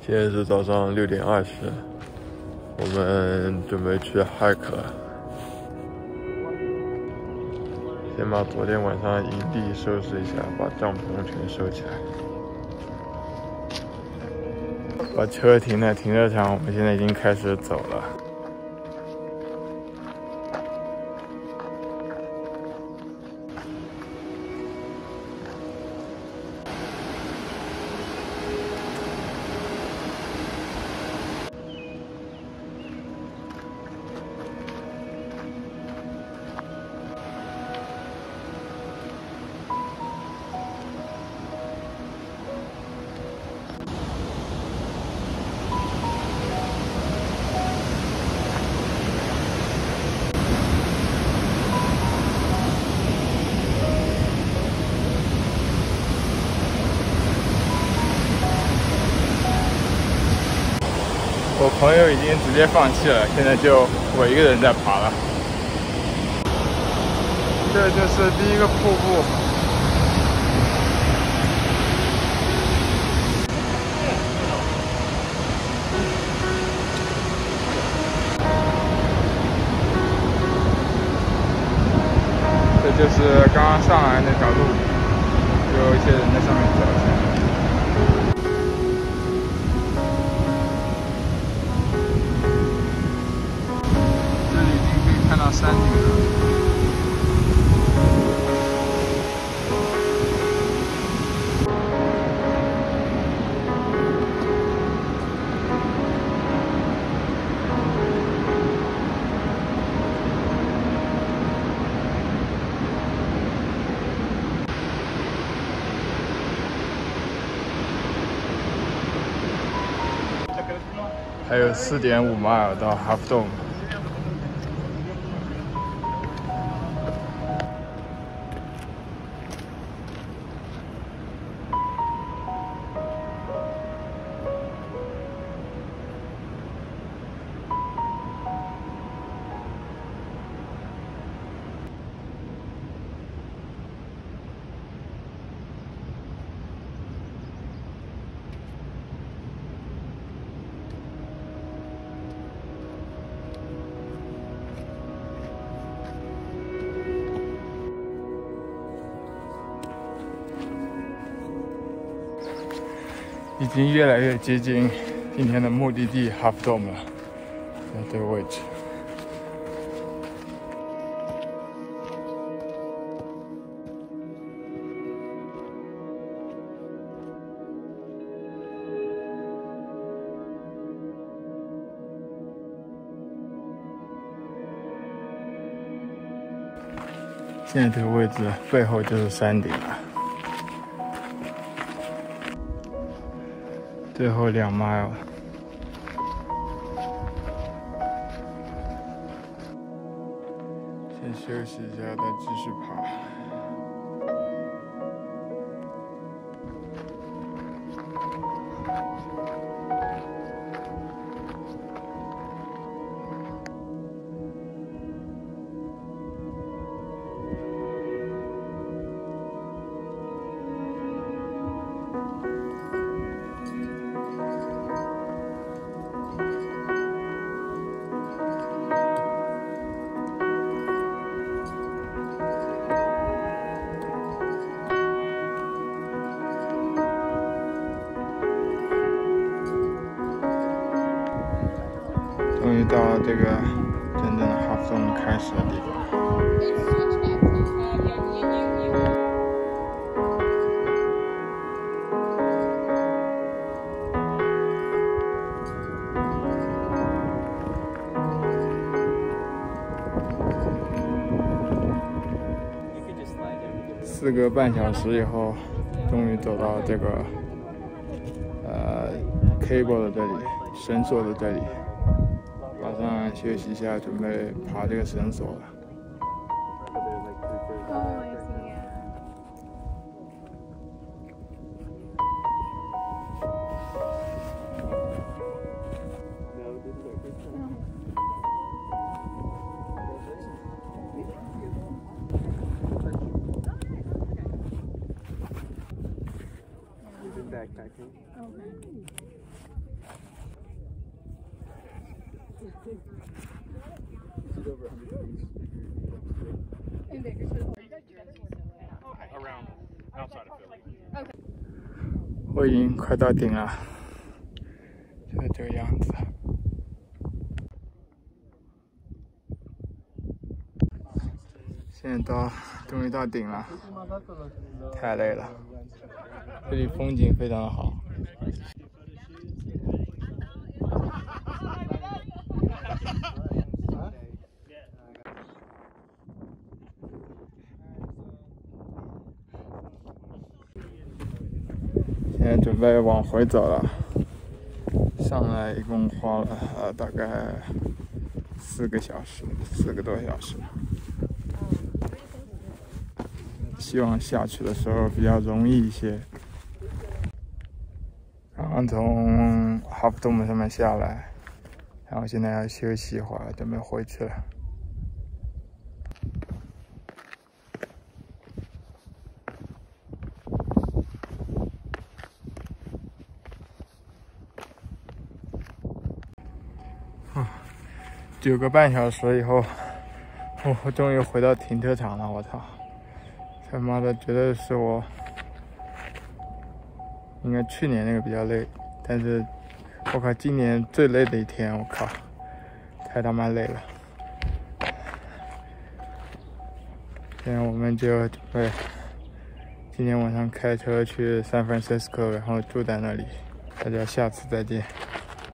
现在是早上6:20，我们准备去 hike。先把昨天晚上营地收拾一下，把帐篷全收起来。把车停在停车场，我们现在已经开始走了。 我朋友已经直接放弃了，现在就我一个人在爬了。这就是第一个瀑布。这就是刚刚上来那条路，有一些人在上面走。 看到山顶了。还有4.5 mile 到 Half Dome。 已经越来越接近今天的目的地 Half Dome 了，在这个位置。现在这个位置背后就是山顶了。 最后2 mile， 先休息一下，再继续爬。终于到了这个真正的 Half Dome 开始的地方。4个半小时以后，终于走到这个cable 的这里，绳索的这里。 马上休息一下，准备爬这个绳索了。 我已经快到顶了，就是这个样子。现在终于到顶了，太累了。这里风景非常的好。现在准备往回走了，上来一共花了大概4个小时，4个多小时。希望下去的时候比较容易一些。刚刚从哈普东上面下来，然后现在要休息一会儿，准备回去了。9个半小时以后，我终于回到停车场了。我操！他妈的，绝对是我应该去年那个比较累，但是我靠，今年最累的一天，我靠，太他妈累了。现在我们就准备今天晚上开车去San Francisco，然后住在那里。大家下次再见。